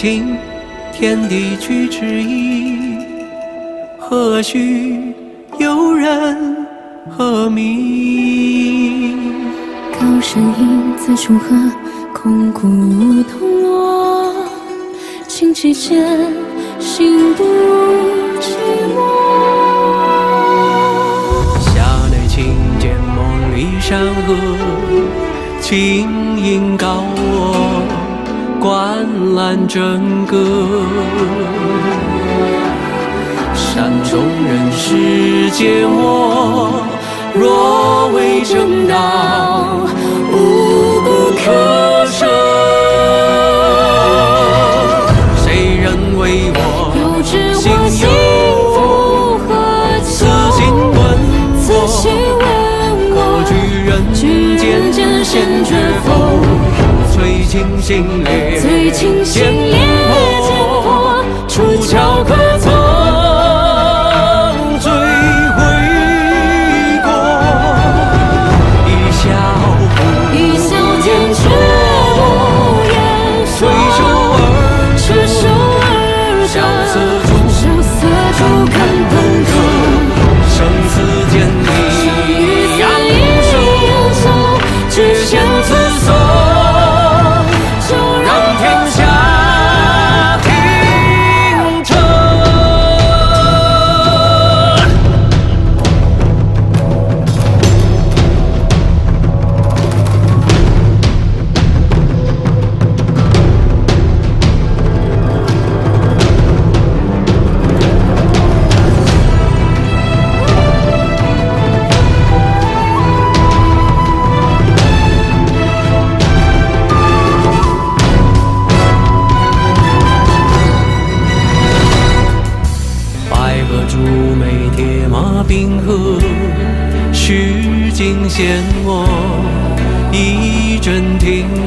清天地俱之意，何须有人和鸣？ 高山影自处河，空谷同落。情急间，心不寂寞。 峡内轻见梦里山河，轻音高卧，观澜笙歌。山中人世间我，若为正道，无不可舍。谁人为我心有此心问我，举人间先觉否？最清心烈，剑魄，出鞘可曾追悔过？一笑间却无言，垂手而过，萧瑟中看奔腾，生死间你扬手，只羡此生。冰河虚惊现我，一阵听